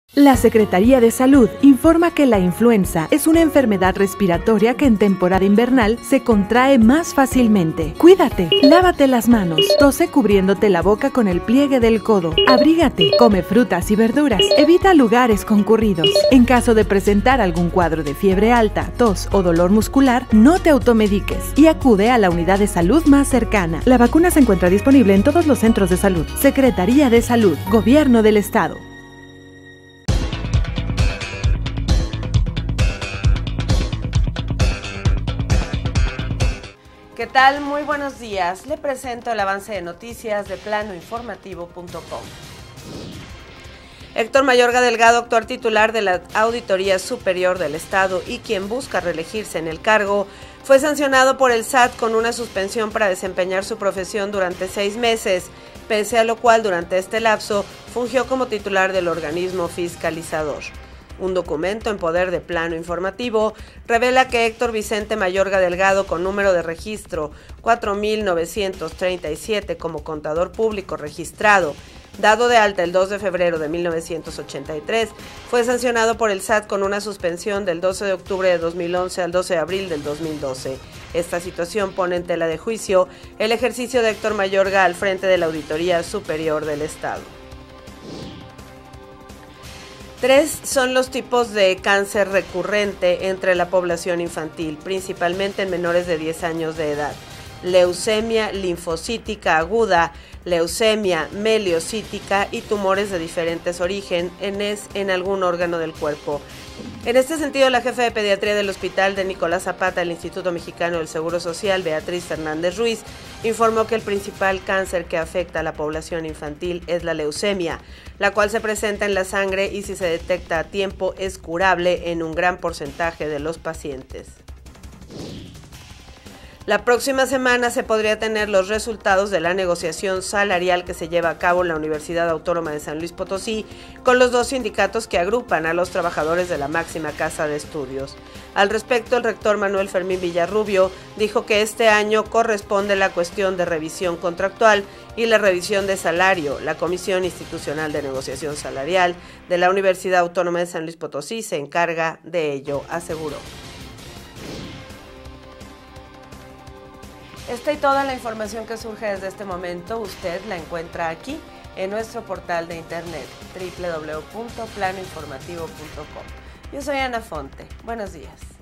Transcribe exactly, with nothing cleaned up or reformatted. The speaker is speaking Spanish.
La Secretaría de Salud informa que la influenza es una enfermedad respiratoria que en temporada invernal se contrae más fácilmente. Cuídate, lávate las manos, tose cubriéndote la boca con el pliegue del codo, abrígate, come frutas y verduras, evita lugares concurridos. En caso de presentar algún cuadro de fiebre alta, tos o dolor muscular, no te automediques y acude a la unidad de salud más cercana. La vacuna se encuentra disponible en todos los centros de salud. Secretaría de Salud, Gobierno del Estado. ¿Qué tal? Muy buenos días. Le presento el avance de noticias de plano informativo punto com. Héctor Mayorga Delgado, actual titular de la Auditoría Superior del Estado y quien busca reelegirse en el cargo, fue sancionado por el S A T con una suspensión para desempeñar su profesión durante seis meses, pese a lo cual durante este lapso fungió como titular del organismo fiscalizador. Un documento en poder de Plano Informativo revela que Héctor Vicente Mayorga Delgado, con número de registro cuatro mil novecientos treinta y siete como contador público registrado, dado de alta el dos de febrero de mil novecientos ochenta y tres, fue sancionado por el S A T con una suspensión del doce de octubre de dos mil once al doce de abril del dos mil doce. Esta situación pone en tela de juicio el ejercicio de Héctor Mayorga al frente de la Auditoría Superior del Estado. Tres son los tipos de cáncer recurrente entre la población infantil, principalmente en menores de diez años de edad: leucemia linfocítica aguda, leucemia meliocítica y tumores de diferentes orígenes en algún órgano del cuerpo. En este sentido, la jefa de pediatría del Hospital de Nicolás Zapata del Instituto Mexicano del Seguro Social, Beatriz Fernández Ruiz, informó que el principal cáncer que afecta a la población infantil es la leucemia, la cual se presenta en la sangre y, si se detecta a tiempo, es curable en un gran porcentaje de los pacientes. La próxima semana se podría tener los resultados de la negociación salarial que se lleva a cabo en la Universidad Autónoma de San Luis Potosí con los dos sindicatos que agrupan a los trabajadores de la máxima casa de estudios. Al respecto, el rector Manuel Fermín Villarrubio dijo que este año corresponde la cuestión de revisión contractual y la revisión de salario. La Comisión Institucional de Negociación Salarial de la Universidad Autónoma de San Luis Potosí se encarga de ello, aseguró. Esta y toda la información que surge desde este momento, usted la encuentra aquí en nuestro portal de internet doble u doble u doble u punto plano informativo punto com. Yo soy Ana Fonte. Buenos días.